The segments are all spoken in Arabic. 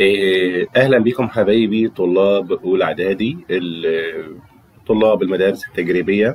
أهلا بكم حبايبي طلاب أولى إعدادي طلاب المدارس التجريبية.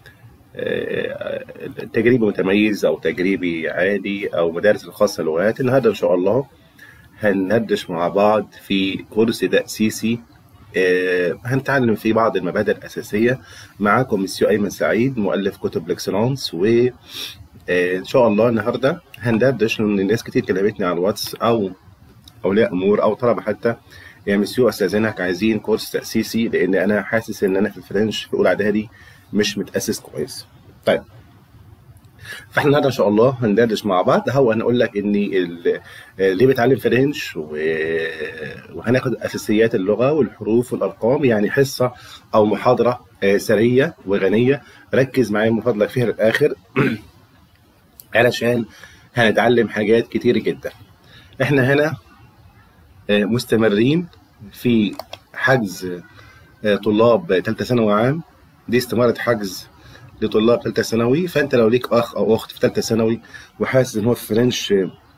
تجريبي متميز أو تجريبي عادي أو مدارس الخاصة لغات. النهاردة إن شاء الله هندردش مع بعض في كورس تأسيسي. هنتعلم فيه بعض المبادئ الأساسية. معاكم مسيو أيمن سعيد مؤلف كتب الإكسلانس، و إن شاء الله النهاردة هندردش لأن الناس كتير كلمتني على الواتس أو أولياء أمور أو طلبة حتى، يا مسيو أستاذنك عايزين كورس تأسيسي لأن أنا حاسس إن أنا في الفرنش في أولى إعدادي مش متأسس كويس. طيب، فاحنا النهارده ان شاء الله هندردش مع بعض. هنقول لك ان ليه بتعلم فرنش، وهناخد اساسيات اللغه والحروف والارقام، يعني حصه او محاضره سريه وغنيه. ركز معايا من فضلك فيها للاخر علشان هنتعلم حاجات كتير جدا. احنا هنا مستمرين في حجز طلاب ثالثه ثانوي عام. دي استماره حجز لطلاب ثالثه ثانوي، فانت لو ليك اخ او اخت في ثالثه ثانوي وحاسس ان هو في فرنش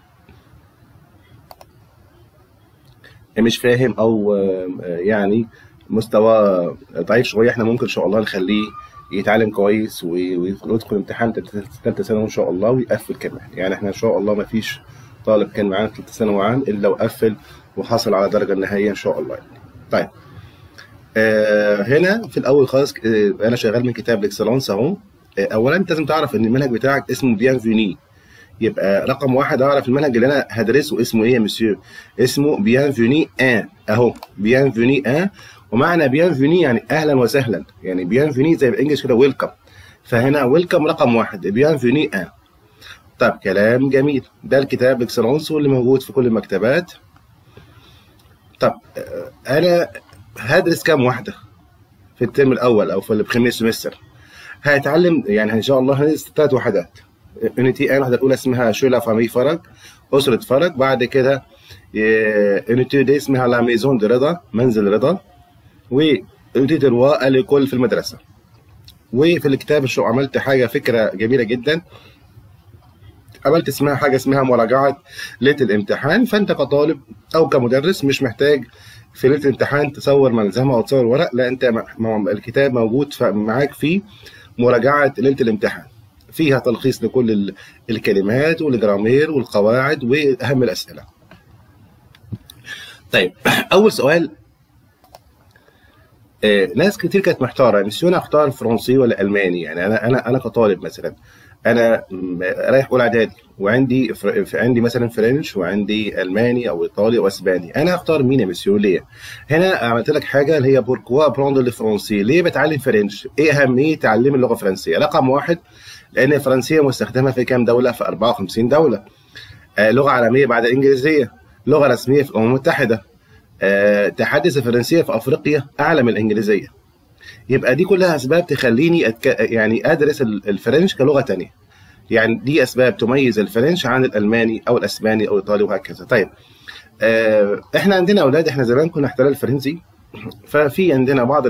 مش فاهم او يعني مستوى ضعيف شويه، احنا ممكن ان شاء الله نخليه يتعلم كويس ويدخل امتحان ثالثه ثانوي ان شاء الله ويقفل كمان. يعني احنا ان شاء الله ما فيش طالب كان معانا في ثالثه ثانوي عام الا وقفل وحصل على الدرجه النهائيه ان شاء الله. طيب، هنا في الاول خالص انا شغال من كتاب الاكسلانس اهو. اولا انت لازم تعرف ان المنهج بتاعك اسمه بيانفيني. يبقى رقم واحد اعرف المنهج اللي انا هدرسه اسمه ايه يا مسيو؟ اسمه بيانفيني ان اهو، بيانفيني ان. ومعنى بيانفيني يعني اهلا وسهلا، يعني بيانفيني زي بالانجلش كده ويلكم. فهنا ويلكم رقم واحد، بيانفيني ان. طب كلام جميل. ده الكتاب الاكسلانس واللي موجود في كل المكتبات. طب انا هدرس كام واحده في الترم الاول او في البريمير سمستر؟ هيتعلم يعني ان شاء الله هندرس 3 وحدات. يونيتي ان الوحده الاولى اسمها شو لا فامي فرج، اسره فرج. بعد كده يونيتي دي اسمها لا ميزون دي رضا، منزل رضا. ويونيتي 3 الكل في المدرسه. وفي الكتاب شو عملت حاجه فكره جميله جدا، عملت حاجه اسمها مراجعه ليله الامتحان. فانت كطالب او كمدرس مش محتاج في ليله الامتحان تصور ملزمه او تصور ورق، لا، انت الكتاب موجود معاك فيه مراجعه ليله الامتحان، فيها تلخيص لكل الكلمات والجرامير والقواعد واهم الاسئله. طيب، اول سؤال، ناس كتير كانت محتاره، مسيون اختار فرنسي ولا الماني؟ يعني انا كطالب مثلا، انا رايح اولى اعدادي وعندي عندي مثلا فرنش وعندي الماني او ايطالي او اسباني، انا هختار مين يا مسيو؟ ليه؟ هنا عملت لك حاجه اللي هي بوركوا بروندر الفرنسي. ليه بتعلم فرنش؟ ايه اهميه تعلم اللغه الفرنسيه؟ رقم واحد، لان الفرنسيه مستخدمه في كام دوله؟ في 54 دوله. لغه عالميه بعد الانجليزيه، لغه رسميه في الامم المتحده. تحدث الفرنسيه في افريقيا اعلى من الانجليزيه. يبقى دي كلها اسباب تخليني يعني ادرس الفرنش كلغه ثانيه. يعني دي اسباب تميز الفرنش عن الالماني او الاسباني او الايطالي وهكذا. طيب، احنا عندنا اولاد، احنا زمان كنا احتلال فرنسي، ففي عندنا بعض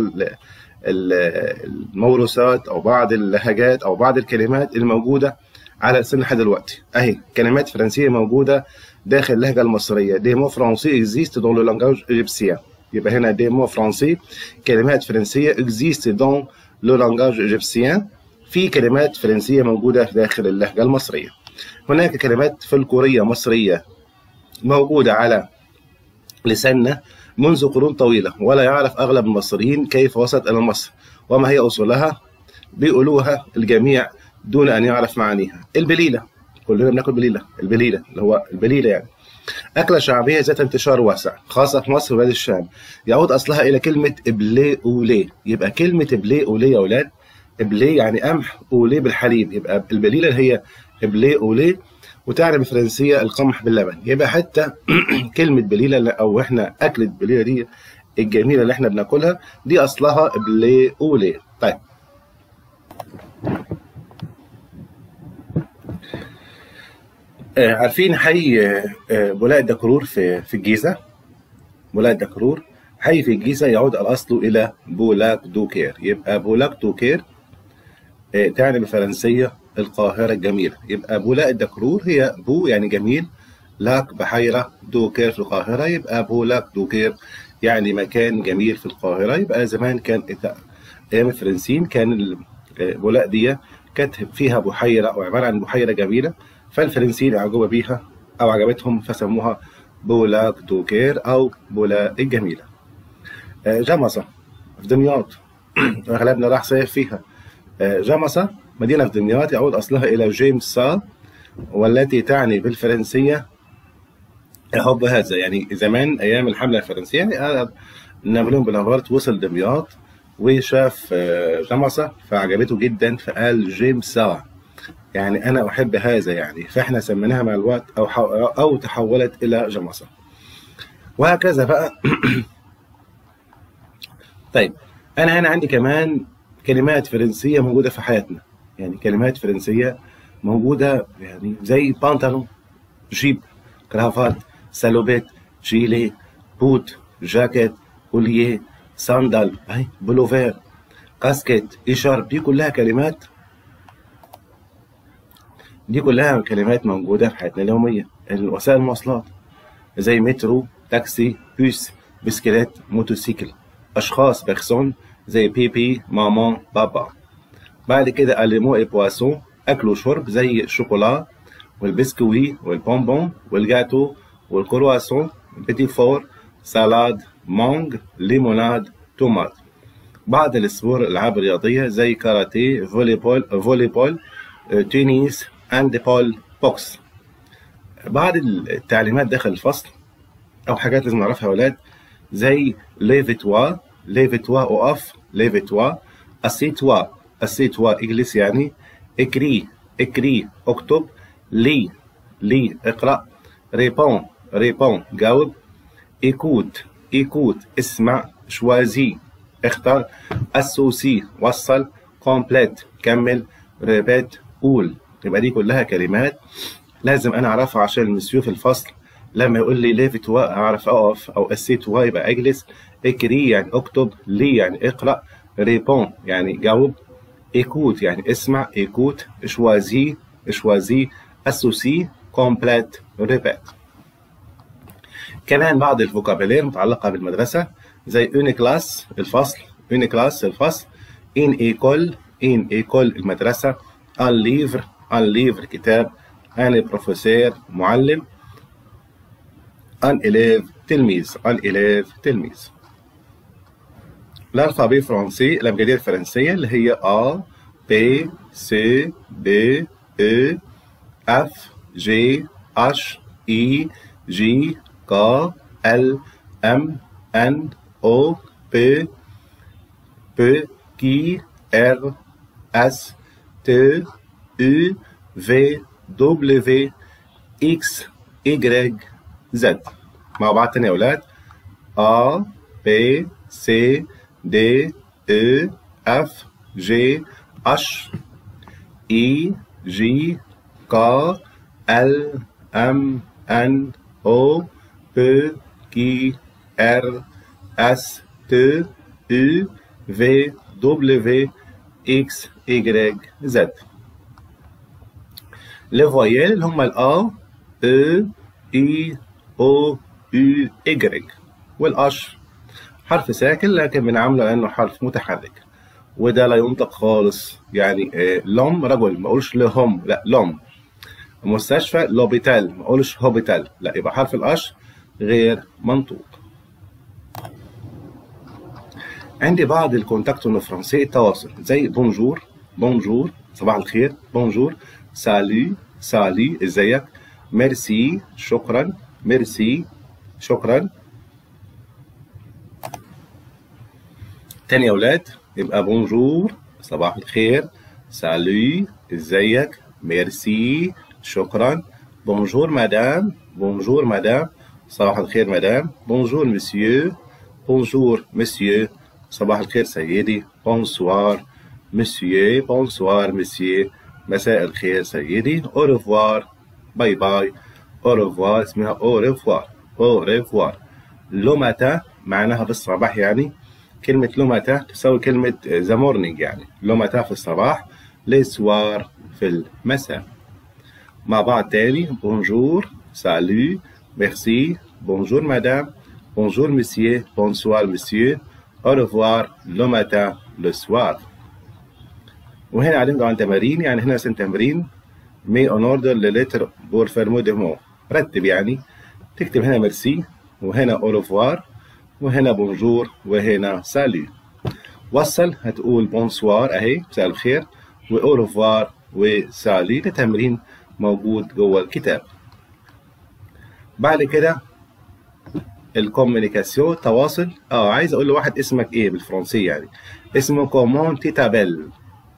الموروثات او بعض اللهجات او بعض الكلمات الموجوده على لسان لحد دلوقتي. اهي كلمات فرنسيه موجوده داخل اللهجه المصريه. دي مو فرنسي اكزيست دون لو لانجاج ايجيبسيان. يبقى هنا دي مو فرنسي، كلمات فرنسيه اكزيست دون لو لانجاج ايجيبسيان، في كلمات فرنسيه موجوده داخل اللهجه المصريه. هناك كلمات فلكلوريه مصريه موجوده على لساننا منذ قرون طويله، ولا يعرف اغلب المصريين كيف وصلت الى مصر وما هي اصولها. بيقولوها الجميع دون ان يعرف معانيها. البليله، كلنا بناكل بليله. البليله اللي هو البليله يعني اكله شعبيه ذات انتشار واسع خاصه في مصر وبلاد الشام، يعود اصلها الى كلمه ابلي اولي. يبقى كلمه ابلي اولي يا اولاد، ابلي يعني قمح، اولي بالحليب، يبقى البليله اللي هي ابلي اولي، وتعني بالفرنسيه القمح باللبن. يبقى حتى كلمه بليله او احنا اكله بليله دي الجميله اللي احنا بناكلها دي اصلها ابلي اولي. طيب، عارفين حي بولاق الدكرور في الجيزة؟ بولاق الدكرور حي في الجيزة يعود الأصل إلى بولاق دوكير. يبقى بولاق دوكير تعني بالفرنسية القاهرة الجميلة. يبقى بولاق الدكرور هي بو يعني جميل، لاك بحيرة، دوكير في القاهرة يبقى بولاك دوكير، يعني مكان جميل في القاهرة. يبقى زمان كان أيام الفرنسيين كان بولاق دي كانت فيها بحيرة أو عبارة عن بحيرة جميلة، فالفرنسيين أعجبوا بيها أو عجبتهم فسموها بولاك دوكير أو بولاق الجميلة. جمصة في دمياط أغلبنا راح صيف فيها. جمصة مدينة في دمياط يعود أصلها إلى جيمسا، والتي تعني بالفرنسية حب هذا. يعني زمان أيام الحملة الفرنسية يعني نابليون بونابرت وصل دمياط وشاف جمصة فعجبته جدا فقال جيمسا، يعني أنا أحب هذا يعني، فإحنا سميناها مع الوقت أو تحولت إلى جمصة، وهكذا بقى. طيب أنا هنا عندي كمان كلمات فرنسية موجودة في حياتنا، يعني كلمات فرنسية موجودة يعني زي بانتالون، جيب، كرافات، سالوبيت، جيلي، بوت، جاكيت، كوليه، ساندال، بلوفير، كاسكيت، إشارب. دي كلها كلمات موجودة في حياتنا اليومية. وسائل المواصلات زي مترو، تاكسي، بوس، بسكليت، موتوسيكل. أشخاص بيرسون زي بيبي، مامان، بابا. بعد كده أليمو إي بواسون، أكل وشرب زي الشوكولا والبسكوي والبونبون والجاتو والكرواسون، بيتي فور، سالاد، مانج، ليموناد، تومات. بعض السبور الألعاب الرياضية زي كاراتيه، فوليبول، تنس، هاندبول، بوكس. بعض التعليمات داخل الفصل أو حاجات لازم نعرفها يا ولاد زي ليفيتوا، أقف، ليفيتوا، أسيتوا، اجلس يعني، اكري، اكتب، لي، اقرأ، ريبون، جاوب، ايكوت، اسمع، شوازي، اختار، اسوسي، وصل، كومبليت، كمل، ريبيت، قول. يبقى دي كلها كلمات لازم انا اعرفها عشان المسيو في الفصل لما يقول لي ليفيتوا اعرف اقف، او اسيتوا يبقى اجلس، اكري يعني اكتب، لي يعني اقرأ، ريبون يعني جاوب، ايكوت يعني اسمع، ايكوت، شوازي، اسوسي، كومبليت، ريبيت. كمان بعض الفوكابولير متعلقة بالمدرسة زي اون كلاس الفصل، ان ايكول المدرسة، ان ليفر كتاب، ان بروفيسور معلم، ان إليف تلميذ. الألفابي الفرنسي، الأبجدية الفرنسية اللي هي A B C D E F G H I J K L M N O P Q R S T U V W X Y Z. مع بعض تاني يا أولاد. A B C D E F G H I J K L M N O P Q R S T U V W X Y Z. الفويل اللي هم الأ E I O U Y، والأش حرف ساكن لكن بنعامله لأنه حرف متحرك، وده لا ينطق خالص. يعني لوم رجل ما اقولش لهم، لا لوم. مستشفى لوبيتال ما اقولش هوبيتال، لا، يبقى حرف الأش غير منطوق. عندي بعض الكونتاكتون الفرنسي التواصل زي بونجور صباح الخير، بونجور، سالي ازيك، ميرسي شكرا، تاني يا اولاد. يبقى بونجور صباح الخير، سالي ازيك، ميرسي شكرا، بونجور مدام صباح الخير مدام، بونجور مسيو صباح الخير سيدي، بونسوار مسيو مساء الخير سيدي، أوريفوار باي باي، أوريفوار اسمها أوريفوار. لوماتا معناها في الصباح، يعني كلمة لوماتا تساوي كلمة ذا مورنينج، يعني لوماتا في الصباح، ليسوار في المساء. مع بعض تاني. بونجور salut, merci, bonjour madame, bonjour monsieur, bonsoir monsieur, au revoir, le matin, le soir. وهنا علمنا عن تمارين، يعني هنا مثلا تمرين مي اون اوردر للتر بور فيرمو دي مو، رتب يعني تكتب هنا ميرسي وهنا او ريفوار وهنا بونجور وهنا سالو. وصل هتقول بونسوار اهي مساء الخير واو ريفوار وسالو، ده تمرين موجود جوه الكتاب. بعد كده الكوميونيكاسيون تواصل. عايز اقول لواحد اسمك ايه بالفرنسيه، يعني اسمه كومون تي تابيل.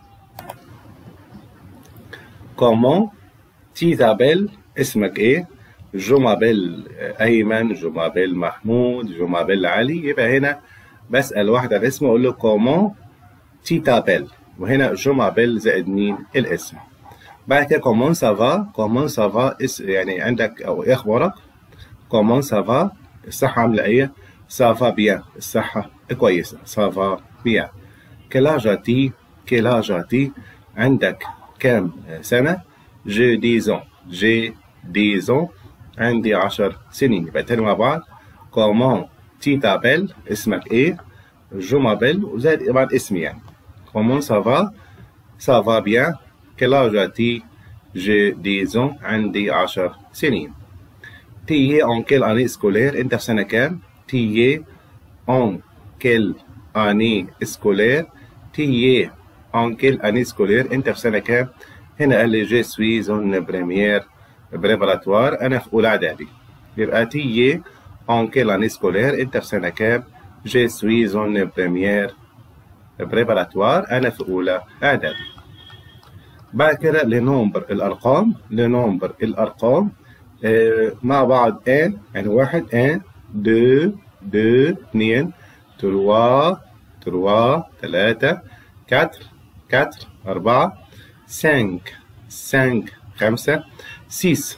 كومون تي تابيل، اسمك ايه؟ جو مابيل ايمن، جو مابيل محمود، جو مابيل علي. يبقى هنا بسال واحد على اسمه اقول له كومون تي تابيل، وهنا جو مابيل زائد مين؟ الاسم. بعد كده كومون سافا. كومون سافا يعني عندك او ايه اخبارك؟ كومون سافا الصحه عامله ايه؟ سافا بيان، الصحه كويسه، سافا بيان. كلاجاتي، كلاجاتي عندك كام سنه؟ جي ديزون، جي ديزون عندي 10 سنين. يبقى تاني مع بعض كومون تي تابيل اسمك ايه؟ جو مابيل وزائد طبعا اسمي يعني. كومون سافا؟ سافا بيان. كلاجاتي؟ جي ديزون عندي 10 سنين. تيي اون كيل اني سكولير، انت في سنه كام؟ تيي اون كيل اني سكولير، تيي اون كيل اني سكولير انت في سنه كام؟ هنا قال لي جي سوي زون بريمير بريباراتوار، انا في اولى اعدادي. يبقى تيي اون كيل اني سكولير انت في سنه كام؟ جي سوي زون بريمير بريباراتوار، انا في اولى اعدادي. بعد كده لنومبر الارقام، لنومبر الارقام مع بعض ان يعني واحد، ان دو دو اثنين، تروا تروا ثلاثة، كاتر كاتر أربعة، سانك سانك خمسة، سيس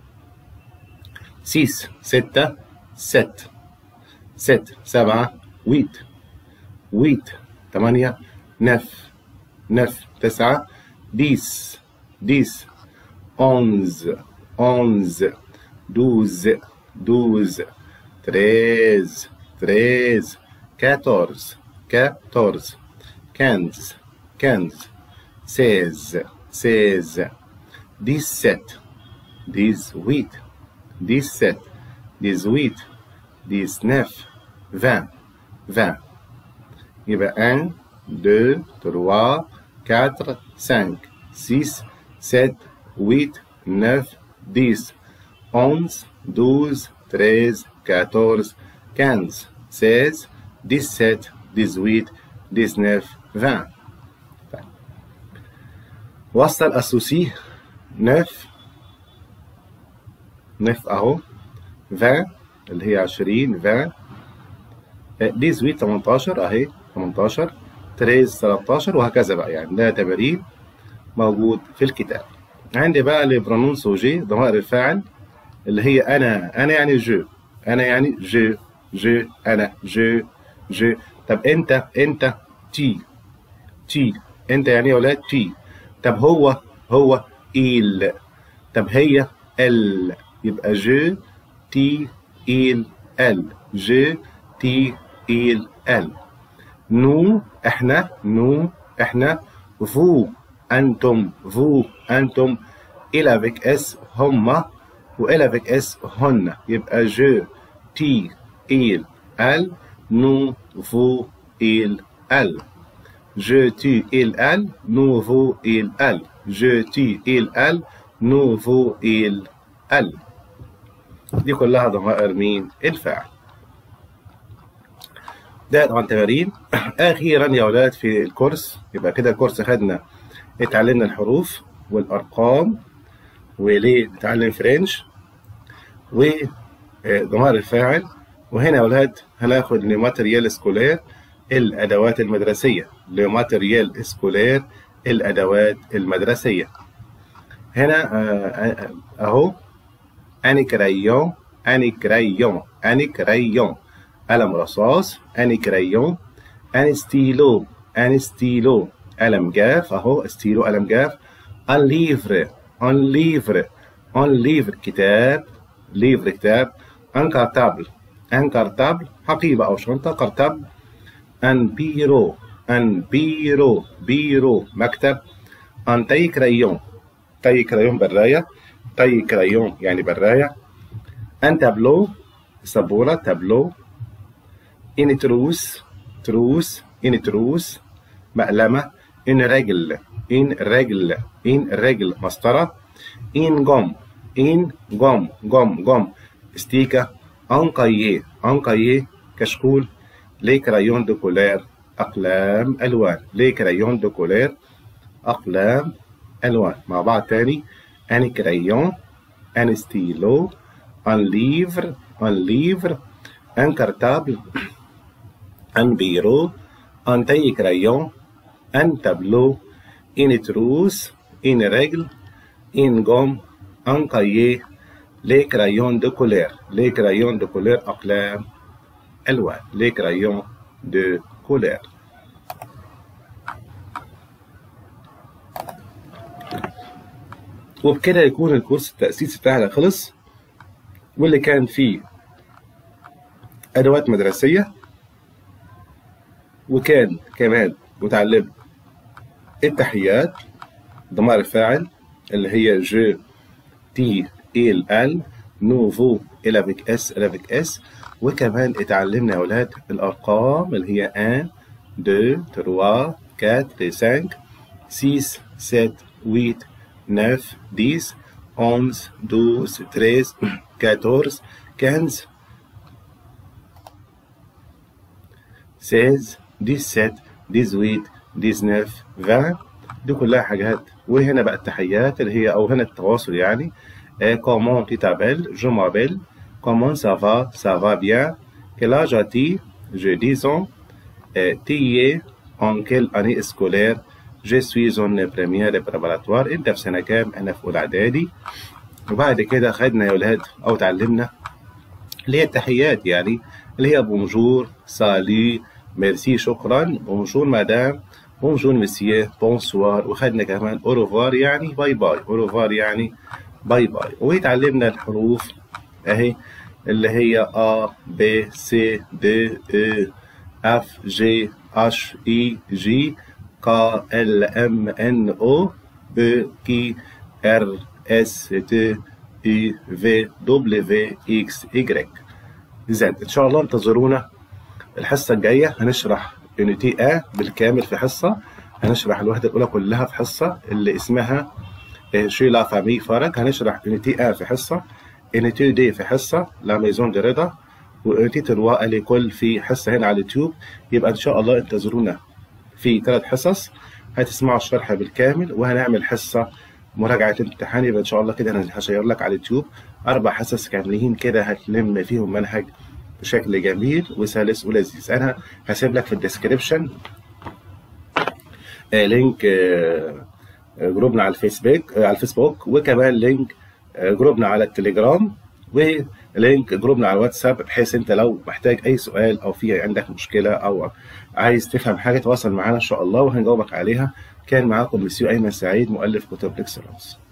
سيس ستة، ست ست سبعة، ويت ويت ثمانية، نف نف تسعة، ديس ديس، أونز أونز، دوز دوز، تريز تريز، كاتورز كاتورز، كانز كانز، سيز سيز، ديسيت ديزويت ديسيت ديزويت، ديسنف فان فان. يبقى 1 2 3 4 5 6 7 8 9 10 11 12 13 14 15 16 17 18 19 20. وصل اسوسي 9 9 اهو، 20 اللي هي 20 20، 18 18 اهي 18، 13 13 وهكذا بقى. يعني ده تمارين موجود في الكتاب. عندي بقى لبرونونس وجي ضمائر الفاعل اللي هي انا يعني جو، انا يعني جو جو، انا جو جو. طب انت تي تي، انت يعني يا ولاد تي. طب هو إيل. طب هي ال، يبقى جو تي إيل ال، جو تي إيل ال. نو احنا، نو احنا، فو انتم، فو انتم، إل افيك اس هما وإل افيك اس هن. يبقى جو تي إيل ال، نو فو إيل ال. Je, tu, il, elle, nous, vous, il, elle. Je, tu, il, elle, nous, vous, il, elle. دي كلها ضمائر مين؟ الفاعل. ده طبعا تمارين. أخيرا يا أولاد في الكورس، يبقى كده الكورس خدنا اتعلمنا الحروف والأرقام وليه نتعلم فرنش وضمائر الفاعل. وهنا يا أولاد هناخد لماتريال سكولير الأدوات المدرسية، لماتريال سكولير الأدوات المدرسية. هنا أهو أني كرايون، أني كرايون، أني كرايون، قلم رصاص، أني كرايون، أني ستيلو، أني ستيلو، قلم جاف أهو ستيلو قلم جاف. أن ليفر، أن ليفر، أن ليفر كتاب، ليفر كتاب. ان كارتابل، ان كارتابل حقيبة أو شنطة. كارتابل. ان بيرو، ان بيرو، بيرو مكتب. ان تاي كرايون، تاي كرايون براية، تاي كرايون يعني براية. ان تابلو سبورة، تابلو. ان تروس، تروس، ان تروس مقلمة. ان رجل، ان رجل، ان رجل مسطرة. ان جم، ان جم، جم جم استيكة. ان كاييه، ان كاييه كشكول. لي كرايون دو كولير أقلام ألوان، لي كرايون دو كولير أقلام ألوان. مع بعض تاني. ان كرايون، ان ستيلو، ان ليفر، ان ليفر. ان كارتابل، ان بيرو، ان تاي كرايون، ان تابلو، ان تروس، ان رجل، ان جم، ان كاييه. لي كرايون دو كولير، لي كرايون دو كولير أقلام ألوان، لي كرايون دو كولير. وبكده يكون الكورس التأسيسي بتاعنا خلص، واللي كان فيه أدوات مدرسية، وكان كمان متعلم التحيات، ضمائر الفاعل اللي هي جو، تي، إل، ال، نوفو، إلافيك اس، إلافيك اس. وكمان اتعلمنا يا ولاد الأرقام اللي هي 1 2 3 4 5 6 7 8 9 10 11 12 13 14 15 16 17 18 19 20. دي كلها حاجات. وهنا بقى التحيات اللي هي او هنا التواصل يعني. comment tu t'appelles, je m'appelle. comment ça va bien. quel âge as-tu, j'ai 10 ans. tu es en quelle année scolaire, je suis en première préparatoire. انت في سنة كام؟ انا في اولى اعدادي. وبعد كده خدنا يا ولاد او اتعلمنا اللي هي التحيات يعني، اللي هي بونجور، سالي، ميرسي شكرا، بونجور مدام، بونجور مسيو، بونسوار. وخدنا كمان اوروفوار يعني باي باي، اوروفوار يعني باي باي. واتعلمنا الحروف اهي اللي هي A B C D E F G H I J K L M N O P Q R S T U V W X Y Z. ان شاء الله انتظرونا الحصه الجايه. هنشرح يونيتي A بالكامل في حصه، هنشرح الوحده الاولى كلها في حصه اللي اسمها شي لا فامي فرق. هنشرح يونيتي A في حصه، يونيتي دي في حصه، لا ميزون دي رضا، ويونيتي 3 لكل في حصه هنا على اليوتيوب. يبقى ان شاء الله انتظرونا في 3 حصص هتسمعوا الشرح بالكامل، وهنعمل حصه مراجعه امتحان. يبقى ان شاء الله كده انا هشير لك على اليوتيوب 4 حصص كاملين كده هتلم فيهم منهج بشكل جميل وسلس ولذيذ. انا هسيب لك في الديسكريبشن لينك جروبنا على الفيسبوك، وكمان لينك جروبنا على التليجرام، ولينك جروبنا على الواتساب، بحيث انت لو محتاج اي سؤال او في عندك مشكله او عايز تفهم حاجه تواصل معانا ان شاء الله وهنجاوبك عليها. كان معاكم مسيو ايمن سعيد، مؤلف كتب ليكسلانس.